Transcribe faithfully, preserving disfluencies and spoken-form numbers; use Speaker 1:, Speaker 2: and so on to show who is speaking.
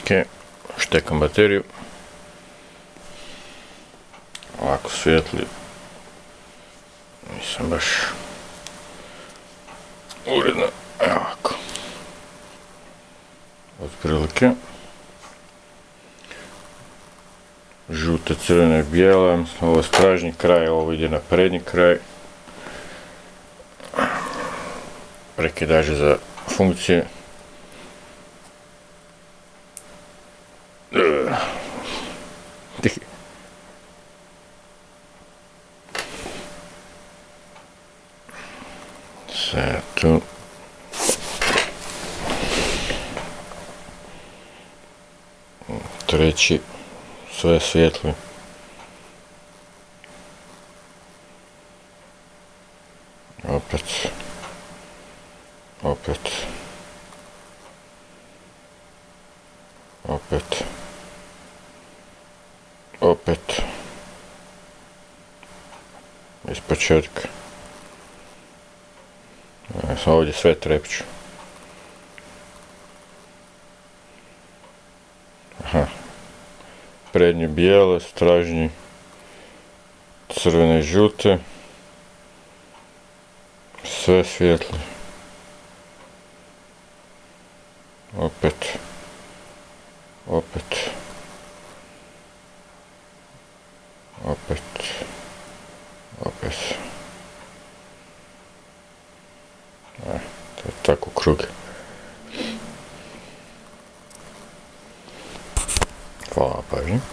Speaker 1: Ok, štekam bateriju. Ovako svijetli. Nisam baš uredno. Evo ovako. Otprilike. Žute, crvene, bijele. Ovo je stražnji kraj, ovo ide na prednji kraj. Prekidaže za funkcije. Sve tu. Treći, sve svijetli. Opet. Opet. Opet. Opet. Iz početka. Ja sam ovdje sve trepću. Aha. Prednje bijele, stražnji crvene i žute. Sve svijetli. Opet. Opet. Opet. Opet. E, to je tako krug. Hvala na pažnji.